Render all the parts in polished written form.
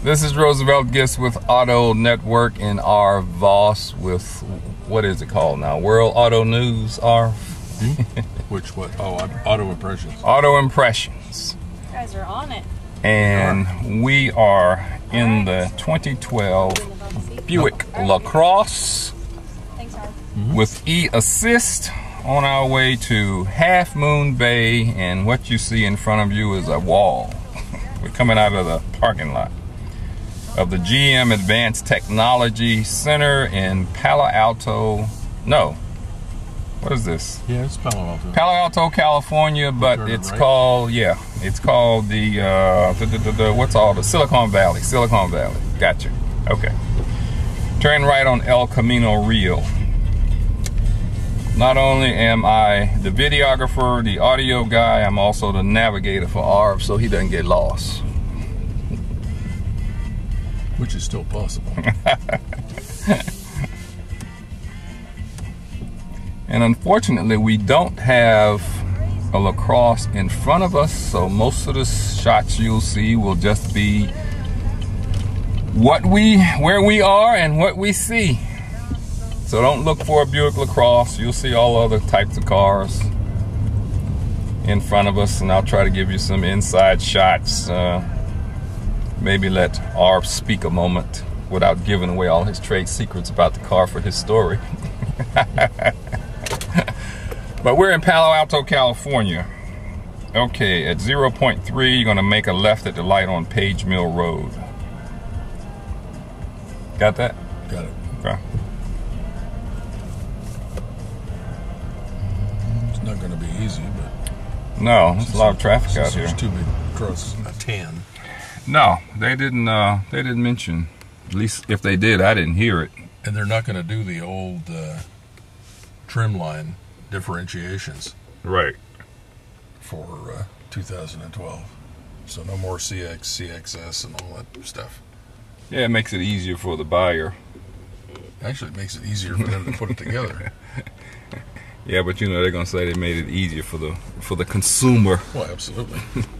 This is Roosevelt Gifts with Auto Network in our Voss with, what is it called now? World Auto News, our... Which what? Oh, Auto Impressions. Auto Impressions. You guys are on it. And we are in the 2012 Buick LaCrosse with eAssist on our way to Half Moon Bay, and what you see in front of you is a wall. We're coming out of the parking lot of the GM Advanced Technology Center in Palo Alto. No, what is this? Yeah, it's Palo Alto. Palo Alto, California, but it's right. called, yeah, it's called the what's all the Silicon Valley. Silicon Valley. Gotcha. Okay. Turn right on El Camino Real. Not only am I the videographer, the audio guy, I'm also the navigator for Arv, so he doesn't get lost. Which is still possible. And unfortunately, we don't have a LaCrosse in front of us, so most of the shots you'll see will just be where we are and what we see. So don't look for a Buick LaCrosse. You'll see all other types of cars in front of us, and I'll try to give you some inside shots. Maybe let Arv speak a moment without giving away all his trade secrets about the car for his story. But we're in Palo Alto, California. Okay, at 0.3, you're gonna make a left at the light on Page Mill Road. Got that? Got it. Okay. It's not going to be easy, but... No, there's a lot of traffic out here. There's two big crosses, a tan. No, they didn't mention. At least if they did, I didn't hear it. And they're not going to do the old trim line differentiations. Right. For 2012. So no more CX, CXS, and all that stuff. Yeah, it makes it easier for the buyer. Actually, it makes it easier for them to put it together. Yeah, but you know they're gonna say they made it easier for the consumer. Well, absolutely.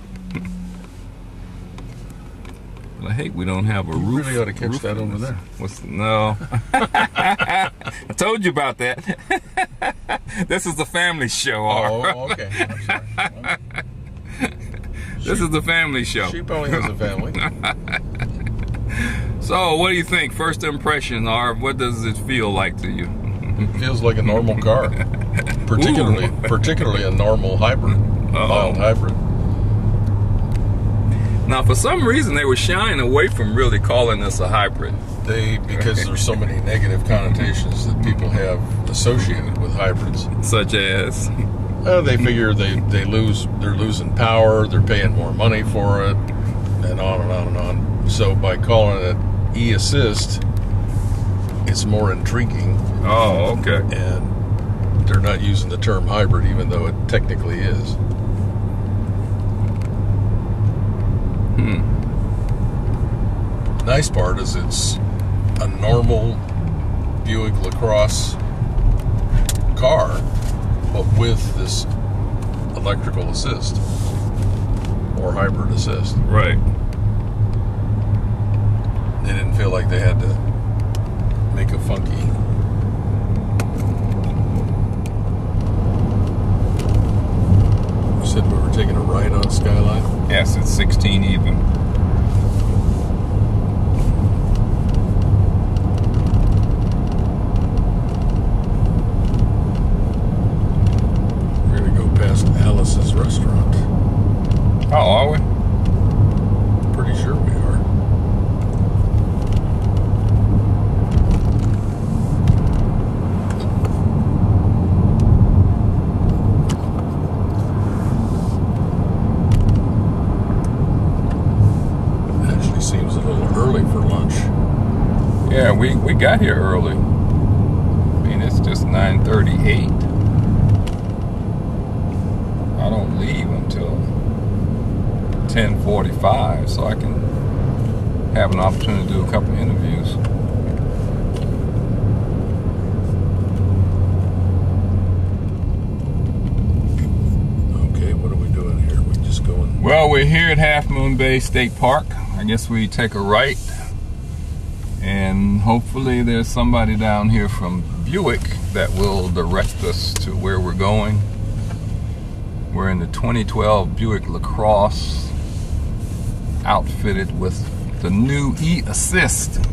Well, I hate we don't have a roof. You really ought to catch that over there. No. I told you about that. This is the family show. Oh, okay. I'm sorry. Well, this is the family show. She probably has a family. So, what do you think? First impression, Arv, what does it feel like to you? It feels like a normal car. Particularly a normal hybrid. Mild hybrid. Now, for some reason, they were shying away from really calling this a hybrid. Because there's so many negative connotations that people have associated with hybrids. Such as? They figure they're losing power, they're paying more money for it, and on and on and on. So by calling it eAssist, it's more intriguing. Oh, okay. And they're not using the term hybrid, even though it technically is. Nice part is it's a normal Buick LaCrosse car, but with this electrical assist or hybrid assist. Right. They didn't feel like they had to make a funky. You said we were taking a ride on Skyline? Yes, it's 16 even. We're going to go past Alice's restaurant. Oh, are we? Pretty sure we are. Seems a little early for lunch. Yeah, we got here early. I mean, it's just 9:38. I don't leave until 10:45, so I can have an opportunity to do a couple of interviews. Okay, what are we doing here? We just going? Well, we're here at Half Moon Bay State Park. I I guess we take a right, and hopefully there's somebody down here from Buick that will direct us to where we're going. We're in the 2012 Buick LaCrosse, outfitted with the new eAssist.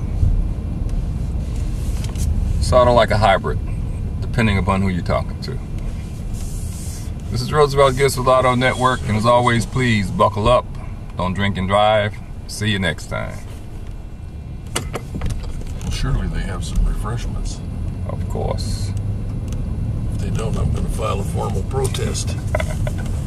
Sort of like a hybrid, depending upon who you're talking to. This is Roosevelt Gifts with Auto Network, and as always, please buckle up, don't drink and drive. See you next time. Well, surely they have some refreshments. Of course. If they don't, I'm going to file a formal protest.